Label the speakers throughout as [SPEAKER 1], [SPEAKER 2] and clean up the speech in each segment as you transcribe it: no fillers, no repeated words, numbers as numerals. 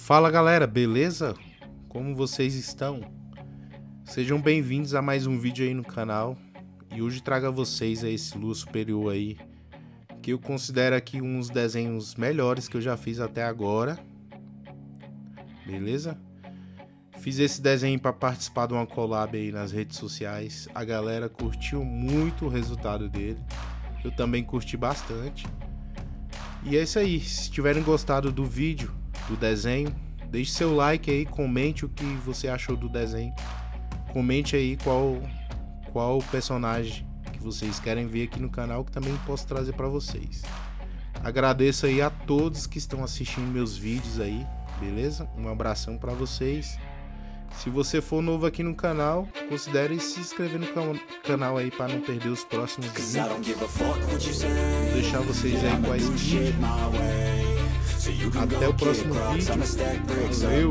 [SPEAKER 1] Fala galera, beleza? Como vocês estão? Sejam bem-vindos a mais um vídeo aí no canal. E hoje trago a vocês esse Lua Superior aí, que eu considero aqui uns desenhos melhores que eu já fiz até agora. Beleza? Fiz esse desenho para participar de uma collab aí nas redes sociais. A galera curtiu muito o resultado dele. Eu também curti bastante. E é isso aí, se tiverem gostado do vídeo, do desenho, deixe seu like aí, comente o que você achou do desenho. Comente aí qual personagem que vocês querem ver aqui no canal, que também posso trazer para vocês. Agradeço aí a todos que estão assistindo meus vídeos aí, beleza? Um abração para vocês. Se você for novo aqui no canal, considere se inscrever no canal aí para não perder os próximos vídeos. Vou deixar vocês aí com a skin. Até o próximo vídeo.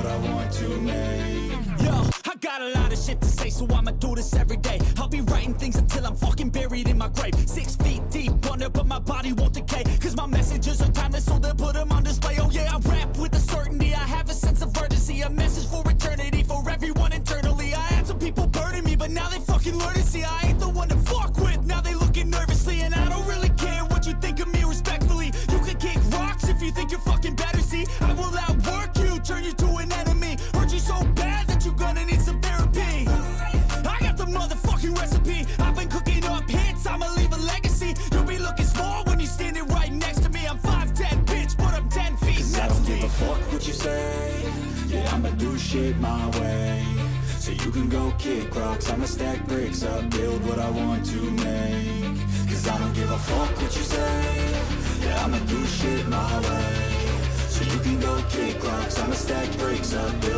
[SPEAKER 1] Valeu!
[SPEAKER 2] I got a lot of shit to say, so I'ma do this every day. I'll be writing things until I'm fucking buried in my grave. 6 feet deep under, but my body won't decay. Cause my messages are timeless, so they'll put them on display. Oh yeah, I rap with a certainty, I have a sense of urgency. A message for eternity, for everyone internally. I had some people burning me, but now they fucking learn to see I ain't the one to fuck with, now they looking nervously. And I don't really care what you think of me respectfully. You can kick rocks if you think you're fucking better, see. I will outwork you, turn you to an enemy. Hurt you so bad that you're gonna need some therapy. I got the motherfucking recipe. I've been cooking up hits, I'ma leave a legacy. You'll be looking small when you're standing right next to me. I'm 5'10", bitch, but I'm 10 feet. Cause I don't give a fuck what you say. Yeah, I'ma do shit my way. So you can go kick rocks, I'ma stack bricks up, build what I want to make. Cause I don't give a fuck what you say. Yeah, I'ma do shit my way. So you can go kick rocks, I'ma stack bricks up, build